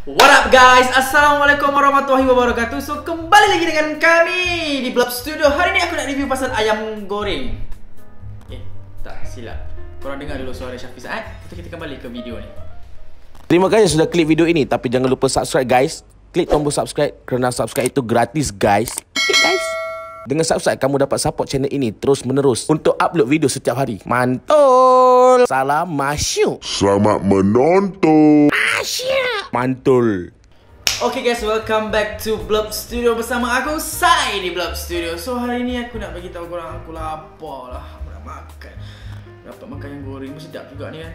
What up guys, Assalamualaikum warahmatullahi wabarakatuh. So kembali lagi dengan kami di Blob Studio. Hari ini aku nak review pasal ayam goreng. Tak silap. Korang dengar dulu suara Syafiq Saad. Kita kembali ke video ni. Terima kasih yang sudah klik video ini. Tapi jangan lupa subscribe guys. Klik tombol subscribe kerana subscribe itu gratis guys. Klik guys. Dengan subscribe kamu dapat support channel ini terus menerus untuk upload video setiap hari. Mantul. Salam masyuk. Selamat menonton. Asyik. Mantul. Okay guys, welcome back to Blob Studio bersama aku Sai di Blob Studio. So hari ni aku nak bagi tahu korang aku lapar lah. Aku nak makan. Dapat makan yang goreng sedap juga ni kan.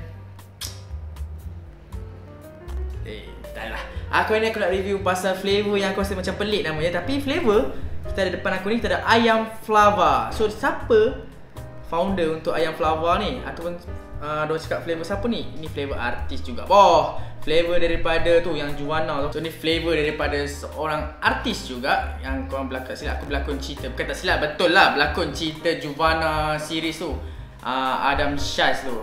Tak lah. Aku ni nak review pasal flavor yang aku rasa macam pelik namanya. Tapi flavor kita ada depan aku ni, kita ada ayam Flava. So siapa founder untuk ayam Flava ni? Ataupun diorang cakap flavor siapa ni? Ini flavor artis juga. Flavor daripada tu yang Juwana tu. So ni flavor daripada seorang artis juga yang korang berlakon, silap aku berlakon cerita. Bukan tak silap, betul lah berlakon cerita Juwana series tu. Adam Shaz tu.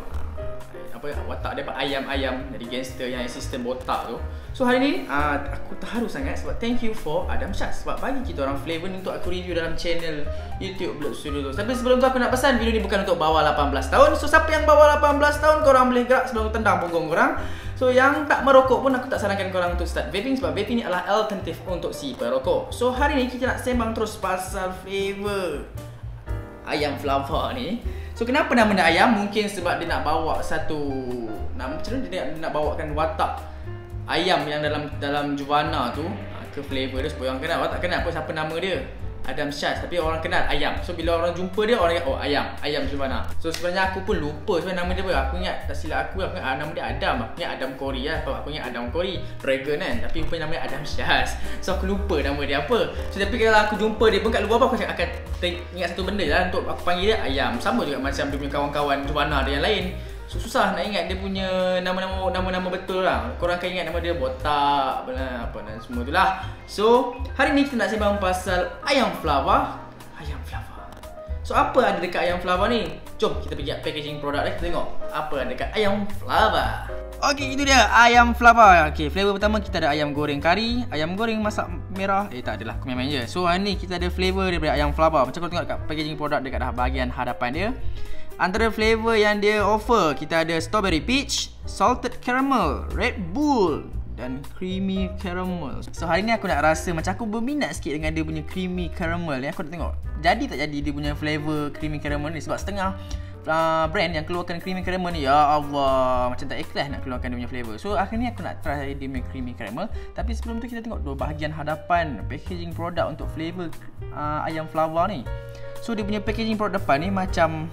Watak dia ayam-ayam dari gangster yang sistem botak tu. So hari ni aku terharu sangat sebab thank you for Adam Shaz sebab bagi kita orang flavor ni untuk aku review dalam channel YouTube Blob Studio tu. Tapi sebelum tu aku nak pesan video ni bukan untuk bawah 18 tahun. So siapa yang bawah 18 tahun korang boleh gerak sebelum tendang punggung korang. So yang tak merokok pun aku tak sarankan korang untuk start vaping sebab vaping ni adalah alternatif untuk si perokok. So hari ni kita nak sembang terus pasal flavor ayam Flava ni. So kenapa nama dia ayam? Mungkin sebab dia nak bawa satu nama, macam mana dia nak bawakan watak ayam yang dalam Juwana tu ke flavor dia supaya orang kenal. Orang tak kenal apa siapa nama dia, Adam Shaz, tapi orang kenal ayam. So bila orang jumpa dia, orang ingat oh ayam Juwana. So sebenarnya aku pun lupa sebenarnya nama dia apa. Aku ingat, tak silap aku ingat nama dia Adam. Aku ingat Adam Corey lah. Aku ingat Adam Corey Dragon kan, tapi rupanya nama dia Adam Shaz. So aku lupa nama dia apa. So tapi kalau aku jumpa dia pun kat luar apa, aku akan ingat satu benda lah untuk aku panggil dia ayam. Sama juga macam dia punya kawan-kawan Juwana dia yang lain. So, susah nak ingat dia punya nama-nama betul lah. Korang akan ingat nama dia botak apa dan semua tu lah. So hari ni kita nak sembang pasal ayam Flava. Ayam Flava. So apa ada dekat ayam Flava ni? Jom kita pergi packaging produk dia. Kita tengok apa ada dekat ayam Flava. Okey, itu dia ayam Flava. Okey, flavor pertama kita ada ayam goreng kari, ayam goreng masak merah. Tak adalah, aku main-main je. So hari ni kita ada flavor daripada ayam Flava. Macam kau tengok dekat packaging produk dekat bahagian hadapan dia. Antara flavor yang dia offer, kita ada strawberry peach, salted caramel, red bull dan creamy caramel. So hari ni aku nak rasa macam aku berminat sikit dengan dia punya creamy caramel ni. Aku nak tengok jadi tak jadi dia punya flavor creamy caramel ni. Sebab setengah brand yang keluarkan creamy caramel ni, ya Allah, macam tak ikhlas nak keluarkan dia punya flavor. So akhir ni aku nak try dia punya creamy caramel. Tapi sebelum tu kita tengok dua bahagian hadapan packaging produk untuk flavor ayam Flava ni. So dia punya packaging produk depan ni macam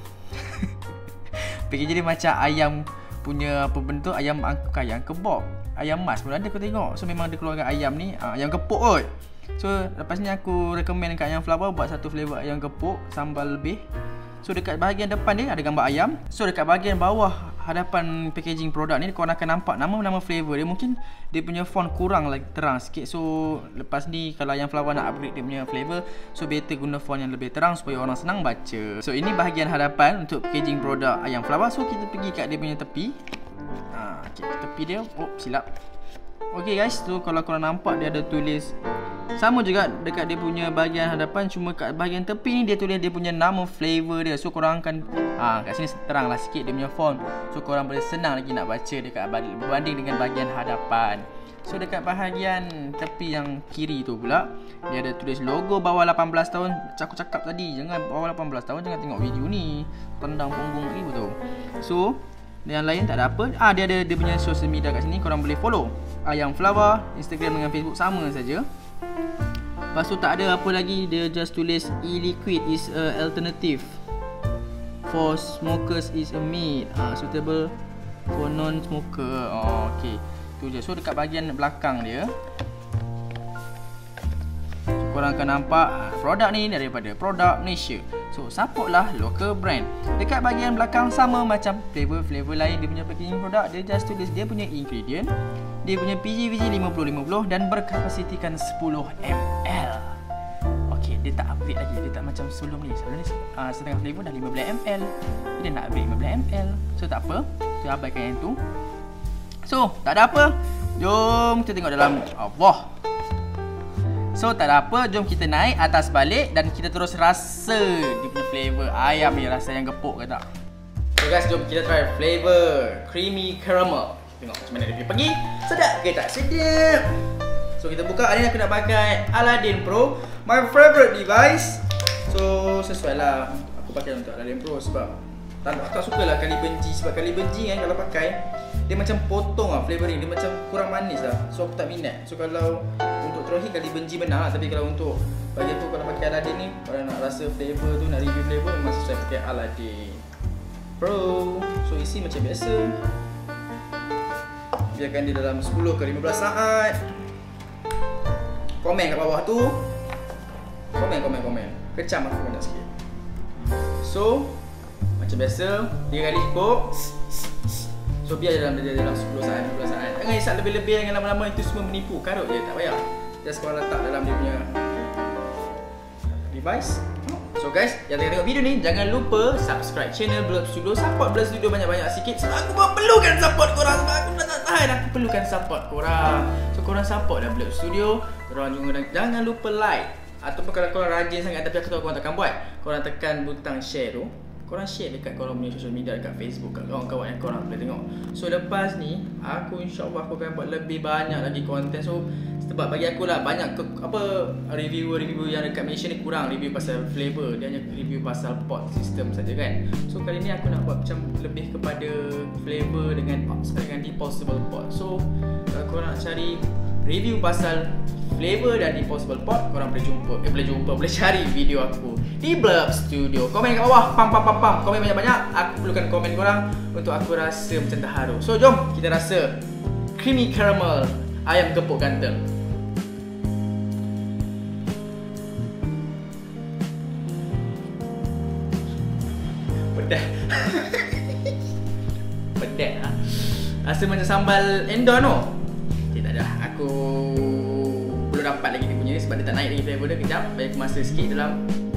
packaging dia macam ayam punya apa benda tu, ayam ayam kebab, ayam mas pun ada aku tengok. So memang dia keluarkan ayam ni ayam gepuk kot. So lepas ni aku recommend kat ayam Flava buat satu flavor ayam gepuk sambal lebih. So dekat bahagian depan dia ada gambar ayam. So dekat bahagian bawah hadapan packaging produk ni korang akan nampak nama-nama flavor dia. Mungkin dia punya font kurang lagi terang sikit. So lepas ni kalau ayam Flava nak upgrade dia punya flavor, so better guna font yang lebih terang supaya orang senang baca. So ini bahagian hadapan untuk packaging produk ayam Flava. So kita pergi kat dia punya tepi. Okay, tepi dia, silap. Okay guys, so kalau korang nampak dia ada tulis sama juga dekat dia punya bahagian hadapan, cuma kat bahagian tepi ni dia tulis dia punya nama flavor dia. So korang akan kat sini terang lah sikit dia punya font. So korang boleh senang lagi nak baca dekat berbanding dengan bahagian hadapan. So dekat bahagian tepi yang kiri tu pula dia ada tulis logo bawah 18 tahun. Aku cakap tadi jangan bawah 18 tahun jangan tengok video ni, tendang punggung ni betul. So yang lain tak ada apa. Dia ada dia punya social media kat sini, korang boleh follow ayam Flava, Instagram dengan Facebook sama saja. Lepas tu tak ada apa lagi, dia just tulis e-liquid is a alternative for smokers is a meat suitable for non-smoker. Okay, tu je. So dekat bahagian belakang dia korang akan nampak produk ni daripada produk Malaysia. So support lah local brand. Dekat bahagian belakang sama macam flavor lain dia punya packaging produk, dia just tulis dia punya ingredient, dia punya PGVG 50-50 dan berkapasitikan 10 ml. Okay, dia tak upgrade lagi, dia tak macam sebelum ni. Sebelum ni setengah flavor dah 15 ml, dia nak upgrade 15 ml. So tak apa, so abaikan yang tu. So tak ada apa, Jom kita tengok dalam. Allah. So tak ada apa, jom kita naik atas balik dan kita terus rasa dia punya flavor ayam ni, rasa yang gepuk ke tak. So guys, jom kita try flavor creamy caramel. Tengok macam mana dia pergi. Sedap ke tak sedap? So kita buka. Hari ni aku nak pakai Aladdin Pro, my favorite device. So sesuai lah aku pakai untuk Aladdin Pro sebab tak suka lah kali benji. Sebab kali benji kan kalau pakai dia macam potong lah flavoring, dia macam kurang manis lah. So aku tak minat. So kalau untuk terohi kali benji benar lah. Tapi kalau untuk bagi aku kalau pakai Aladdin ni, kalau nak rasa flavor tu, nak review flavor, memang sesuai pakai Aladdin Pro. So isi macam biasa. Biarkan dia dalam 10 ke 15 saat. Komen kat bawah tu. Komen. Kecam aku banyak sikit. So macam biasa 3 kali cukup. So biar dalam 10 saat, 15 saat. Jangan isap lebih-lebih, jangan lama-lama, itu semua menipu. Karut je, tak payah. Just korang letak dalam dia punya device. So guys, yang tengah tengok video ni, jangan lupa subscribe channel Blurb Studio. Support Blurb Studio banyak-banyak sikit. Sebab aku perlukan support korang. Sebab aku dah tak tahan, aku perlukan support korang. So korang support dah Blurb Studio. Korang juga jangan lupa like. Ataupun kalau korang rajin sangat tapi aku tahu korang takkan buat, korang tekan butang share tu. Korang share dekat korang punya social media, dekat Facebook, kat kawan-kawan yang korang boleh tengok. So lepas ni, aku insyaAllah aku akan buat lebih banyak lagi konten. So sebab bagi aku lah banyak review yang dekat Malaysia ni kurang review pasal flavor. Dia hanya review pasal pot system saja kan. So kali ni aku nak buat macam lebih kepada flavor dengan disposable pot. So kalau korang nak cari review pasal flavor dan disposable pot, korang boleh cari video aku di Blurb Studio. Komen kat bawah, pam. Komen banyak-banyak. Aku perlukan komen korang untuk aku rasa macam terharu. So jom kita rasa creamy caramel ayam gepuk ganteng. Pedas. Pedas lah. Rasa macam sambal endon tu. Tak ada. Aku belum dapat lagi dia punya sebab dia tak naik lagi flavor dia. Kejap, bagi aku masa sikit dalam.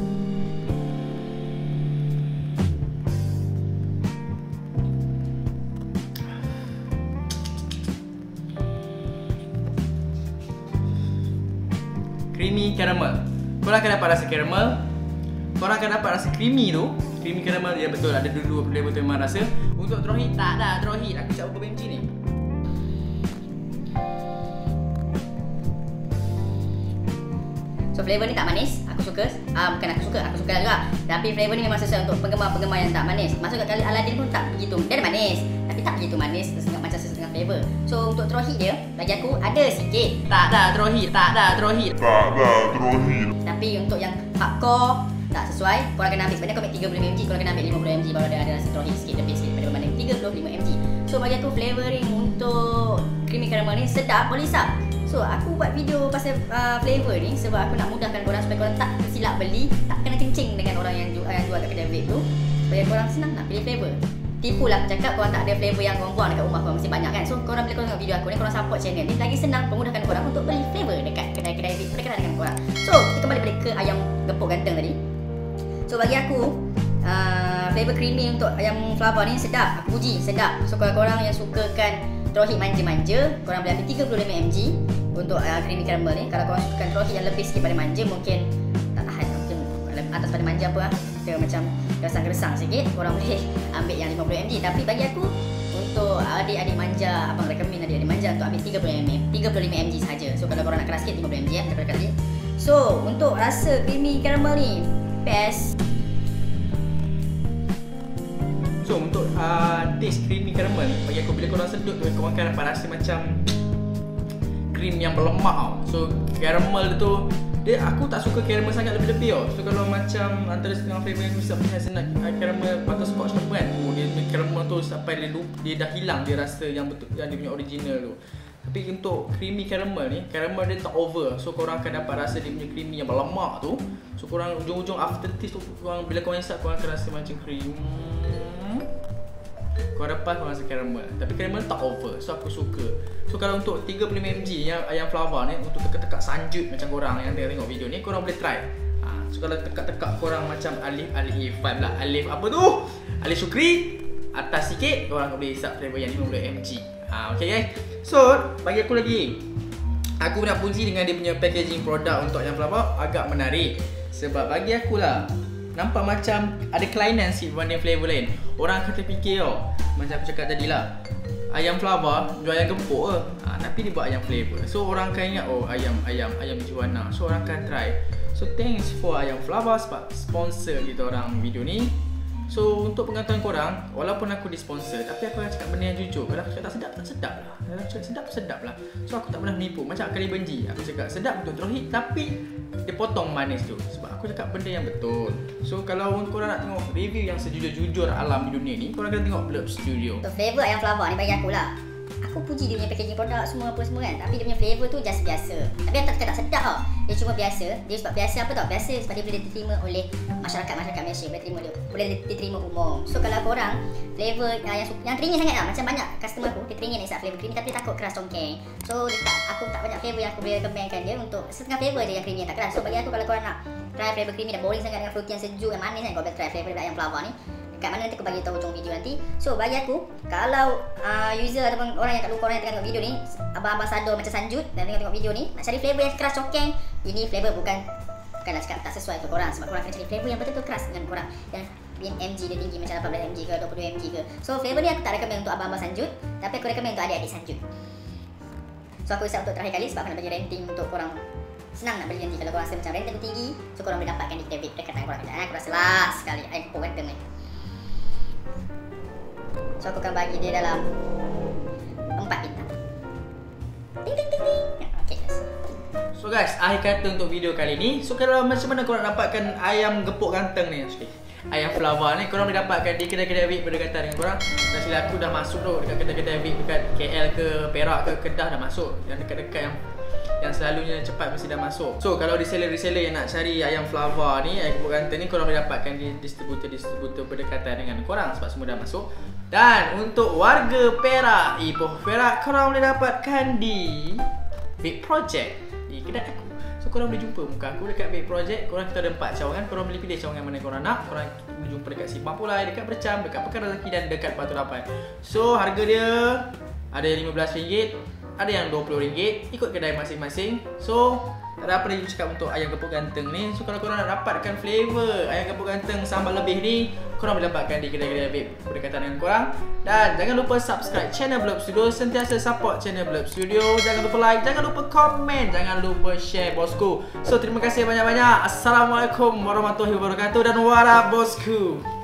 Creamy caramel. Korang akan dapat rasa caramel. Korang akan dapat rasa creamy tu. Creamy caramel, ya betul, ada dua flavor tu memang rasa. Untuk terohi, tak ada terohi. Aku cakap berapa mg ni? So flavor ni tak manis, aku suka. Aku suka juga. Tapi flavor ni memang sesuai untuk penggemar-penggemar yang tak manis. Masuk kat kali Aladdin pun tak begitu. Dia ada manis, tapi tak begitu manis, macam setengah flavor. So untuk terohi dia, bagi aku ada sikit. Tak ada terohi. Tapi untuk yang hardcore tak sesuai, korang kena ambil. Sebenarnya kau ambil 30mg, korang kena ambil 50mg baru ada rasa terohi sikit lebih sikit daripada berbanding 35mg. So bagi aku flavoring untuk creamy caramel ni sedap, boleh sap. So aku buat video pasal flavor ni sebab aku nak mudahkan korang supaya korang tak tersilap beli, tak kena kencing dengan orang yang jual kat kedai vape tu. Supaya korang senang nak pilih flavor. Tipulah aku cakap korang tak ada flavor yang korang buang dekat rumah korang mesti banyak kan. So korang bila korang tengok video aku ni, korang support channel ni, lagi senang memudahkan korang untuk beli flavor dekat kedai-kedai vape berkenaan dengan korang. So kita kembali balik ke ayam gepuk ganteng tadi. So bagi aku flavor creamy untuk ayam flava ni sedap, aku puji sedap. So korang yang sukakan terohi manja-manja, korang boleh ambil 35mg untuk creamy caramel ni. Kalau korang sukakan terohi yang lebih sikit pada manja, mungkin tak tahan, mungkin atas pada manja apa lah, dia macam gersang-gersang sikit, korang boleh ambil yang 50mg. Tapi bagi aku, untuk adik-adik manja, abang recommend adik-adik manja untuk ambil 35mg sahaja. So kalau korang nak keras sikit, 50mg ya, daripada kali. So untuk rasa creamy caramel ni best. So untuk taste creamy caramel ni, bagi aku bila korang sedut tu, korang akan dapat rasa macam cream yang berlemak tau. So caramel tu, aku tak suka caramel sangat lebih-lebih tau. So kalau macam antara setengah flavor yang aku bisa punya senang caramel butterscotch tu kan, dia caramel tu sampai dia dah hilang dia rasa yang betul, yang dia punya original tu. Tapi untuk creamy caramel ni, caramel dia tak over. So korang akan dapat rasa dia punya creamy yang berlemak tu. So korang ujung-ujung aftertaste tu, bila korang hisap, korang akan rasa macam cream. Korang lepas korang rasa caramel, tapi caramel tak over. So aku suka. So kalau untuk 35mg yang ayam flava ni, untuk tekak-tekak sanjut macam korang yang tengok video ni, korang boleh try. So kalau tekak-tekak korang macam alif vibe lah, alif apa tu? Alif Syukri atas sikit, korang boleh hisap flavor yang 50mg. Okay guys. So, bagi aku lagi, aku nak puji dengan dia punya packaging produk untuk ayam flavor agak menarik. Sebab bagi aku lah, nampak macam ada kelainan sikit berbanding flavor lain. Orang akan terfikir macam aku cakap tadi lah, ayam flavor jual ayam gepuk ke, tapi dia buat ayam flavor. So orang akan ingat ayam juana. So orang akan try. So thanks for ayam flavor sebab sponsor kita orang video ni. So untuk pengetahuan korang, walaupun aku disponsor, tapi aku akan cakap benda yang jujur. Kalau aku cakap tak sedap, tak sedap lah. Kalau aku cakap sedap lah. So aku tak pernah menipu. Macam kali benji, aku cakap sedap untuk terhit, tapi dia potong manis tu. Sebab aku cakap benda yang betul. So kalau korang nak tengok review yang sejujur-jujur alam di dunia ni, korang kena tengok Blurb Studio. Untuk flavor ayam flavor ni bagi aku lah, aku puji dia punya packaging produk semua kan. Tapi dia punya flavor tu just biasa. Tapi aku tak cakap tak sedap tau. Dia cuma biasa. Dia sebab biasa apa tau? Biasa sebab dia boleh diterima oleh masyarakat Malaysia. Boleh diterima umum. So kalau korang flavor yang teringin sangat lah. Macam banyak customer aku, dia teringin nak flavor creamy tapi dia takut keras congkeng. So aku tak banyak flavor yang aku boleh recommendkan dia untuk setengah flavor je yang creamy yang tak keras. So bagi aku kalau korang nak try flavor creamy dah boring sangat dengan fruity yang sejuk yang manis kan, korang boleh try flavor ayam flavor ni. Kat mana nanti aku bagi tahu hujung video nanti. So bagi aku, kalau user ataupun orang yang kat luar, orang yang tengah tengok video ni, abang-abang sado macam Sanjut dan tengok video ni, nak cari flavor yang keras cokeng, ini flavor bukanlah cakap tak sesuai untuk korang. Sebab korang kena cari flavor yang betul-betul keras dengan korang, yang mg dia tinggi macam 18 mg ke 22 mg ke. So flavor ni aku tak recommend untuk abang-abang Sanjut, tapi aku recommend untuk adik-adik Sanjut. So aku risau untuk terakhir kali sebab aku nak bagi rating untuk korang. Senang nak beli nanti kalau korang rasa macam rating tinggi, so korang boleh dapatkan di David dekat tangan korang. Aku rasa last sekali ayam pokok ganteng ni. So aku akan bagi dia dalam 4 bintang. Ting ting ting ting. Okay guys. So guys, akhir kata untuk video kali ni. So kalau macam mana korang dapatkan ayam gepuk ganteng ni, ayam flavor ni, korang boleh dapatkan di kedai-kedai vape berdekatan dengan korang. Dan sila aku dah masuk tu dekat kedai-kedai vape dekat KL ke Perak ke Kedah dah masuk. Yang dekat-dekat yang selalunya cepat mesti dah masuk. So kalau reseller-reseller yang nak cari ayam flavor ni, ayam gepuk ganteng ni, korang boleh dapatkan di distributor berdekatan dengan korang sebab semua dah masuk. Dan untuk warga Perak, Ipoh Perak, korang boleh dapatkan di Vape Project di kedai aku. So korang boleh jumpa muka aku dekat Vape Project. Korang kita ada 4 cawangan, korang boleh pilih cawangan mana korang nak. Korang boleh jumpa dekat Simpang Pulai, dekat Bercam, dekat Pekan Rezeki dan dekat Batu Lapan. So harga dia ada yang RM15, ada yang RM20, ikut kedai masing-masing. So tak ada apa lagi cakap untuk ayam gepuk ganteng ni. So kalau korang nak dapatkan flavor ayam gepuk ganteng sambal lebih ni, korang boleh dapatkan di kedai-kedai vape berdekatan dengan korang. Dan jangan lupa subscribe channel Blurb Studio, sentiasa support channel Blurb Studio. Jangan lupa like, jangan lupa komen, jangan lupa share bosku. So terima kasih banyak-banyak. Assalamualaikum warahmatullahi wabarakatuh dan warah bosku.